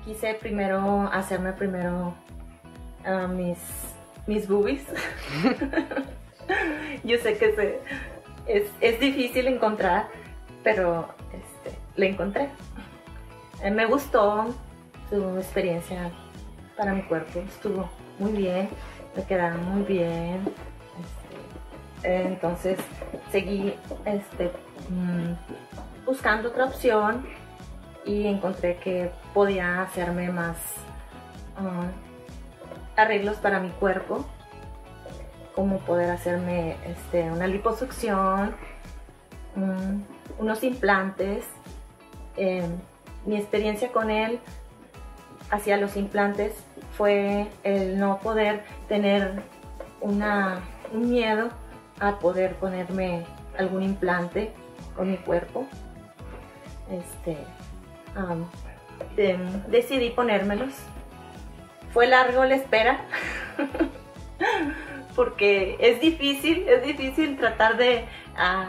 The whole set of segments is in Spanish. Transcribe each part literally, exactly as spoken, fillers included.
quise primero hacerme primero uh, mis, mis boobies. Yo sé que se, es, es difícil encontrar, pero este, le encontré. Eh, me gustó su experiencia para mi cuerpo, estuvo muy bien, me quedaron muy bien. Este, eh, entonces seguí este, mmm, buscando otra opción y encontré que podía hacerme más uh, arreglos para mi cuerpo, como poder hacerme este, una liposucción, um, unos implantes. Eh, mi experiencia con él hacia los implantes fue el no poder tener una, un miedo a poder ponerme algún implante con mi cuerpo. Este, um, de, decidí ponérmelos. Fue largo la espera porque es difícil, es difícil tratar de uh,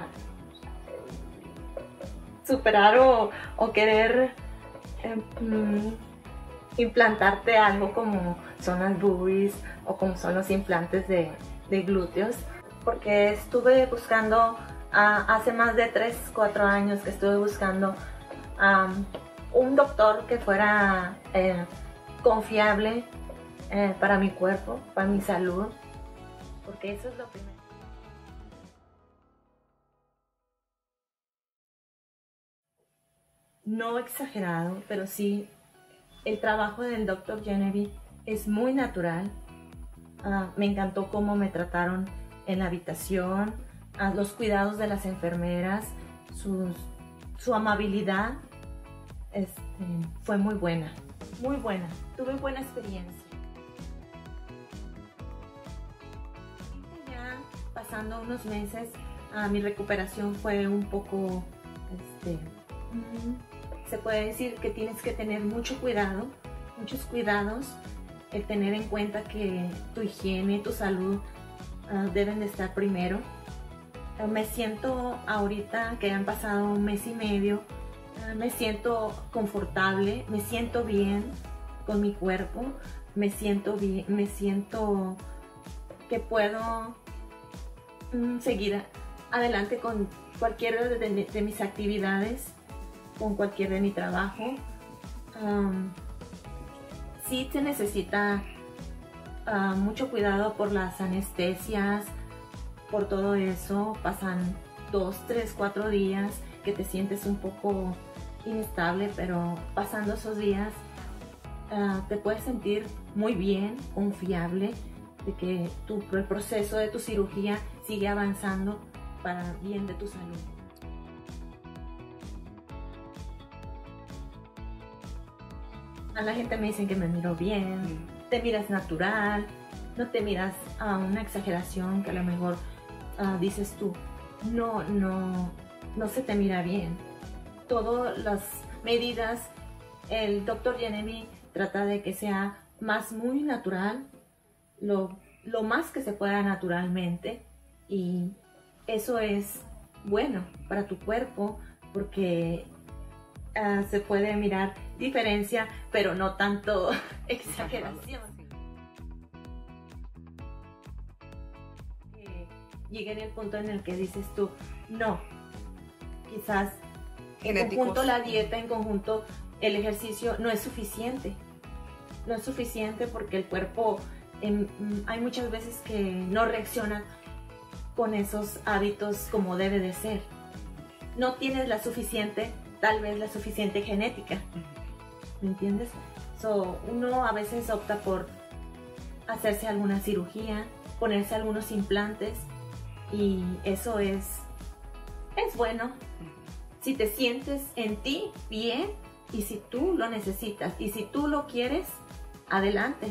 superar o, o querer um, implantarte algo como son las boobies o como son los implantes de, de glúteos, porque estuve buscando uh, hace más de tres, cuatro años que estuve buscando um, un doctor que fuera eh, confiable eh, para mi cuerpo, para mi salud, porque eso es lo primero. No exagerado, pero sí, el trabajo del doctor Genevieve es muy natural. Uh, me encantó cómo me trataron en la habitación, uh, los cuidados de las enfermeras, sus, su amabilidad. Este, fue muy buena, muy buena, tuve buena experiencia. Ya pasando unos meses, uh, mi recuperación fue un poco, este, mm, se puede decir que tienes que tener mucho cuidado, muchos cuidados, el tener en cuenta que tu higiene, tu salud uh, deben de estar primero. Uh, me siento ahorita que han pasado un mes y medio, me siento confortable, me siento bien con mi cuerpo, me siento bien, me siento que puedo mm, seguir adelante con cualquiera de, de, de mis actividades, con cualquier de mi trabajo. Um, sí se necesita uh, mucho cuidado por las anestesias, por todo eso. Pasan dos, tres, cuatro días que te sientes un poco inestable, pero pasando esos días uh, te puedes sentir muy bien, confiable de que tu, el proceso de tu cirugía sigue avanzando para bien de tu salud. A la gente me dicen que me miro bien, mm. te miras natural, no te miras a uh, una exageración que a lo mejor uh, dices tú, no, no, no se te mira bien. Todas las medidas, el doctor Genevieve trata de que sea más muy natural, lo, lo más que se pueda naturalmente, y eso es bueno para tu cuerpo porque uh, se puede mirar diferencia, pero no tanto exageración. Eh, llegué en el punto en el que dices tú, no, quizás en conjunto la dieta, en conjunto el ejercicio no es suficiente. No es suficiente porque el cuerpo, eh, hay muchas veces que no reacciona con esos hábitos como debe de ser. No tienes la suficiente, tal vez la suficiente genética. ¿Me entiendes? So, uno a veces opta por hacerse alguna cirugía, ponerse algunos implantes, y eso es, es bueno. Si te sientes en ti bien y si tú lo necesitas y si tú lo quieres, adelante.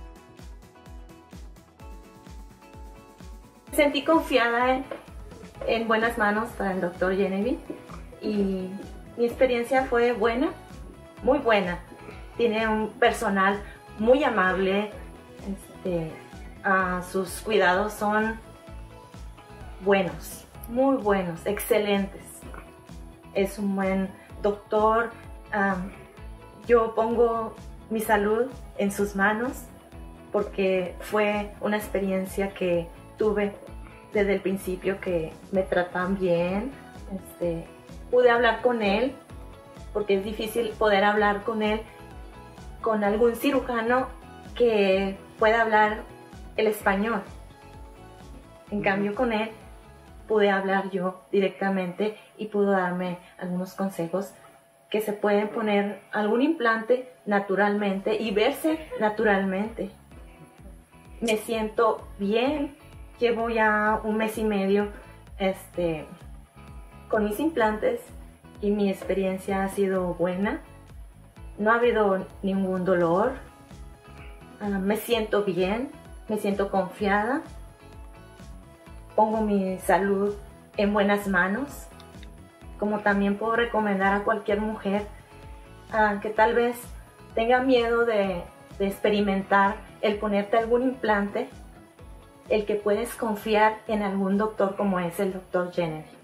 Me sentí confiada en, en buenas manos para el doctor Genevieve y mi experiencia fue buena, muy buena. Tiene un personal muy amable, este, uh, sus cuidados son buenos, muy buenos, excelentes. Es un buen doctor. Um, yo pongo mi salud en sus manos, porque fue una experiencia que tuve desde el principio, que me tratan bien. Este, pude hablar con él, porque es difícil poder hablar con él, con algún cirujano que pueda hablar el español. En cambio, con él pude hablar yo directamente y pudo darme algunos consejos, que se pueden poner algún implante naturalmente y verse naturalmente. Me siento bien, llevo ya un mes y medio este, con mis implantes y mi experiencia ha sido buena. No ha habido ningún dolor, uh, me siento bien, me siento confiada, pongo mi salud en buenas manos. Como también puedo recomendar a cualquier mujer uh, que tal vez tenga miedo de, de experimentar el ponerte algún implante, el que puedes confiar en algún doctor como es el doctor Jenner.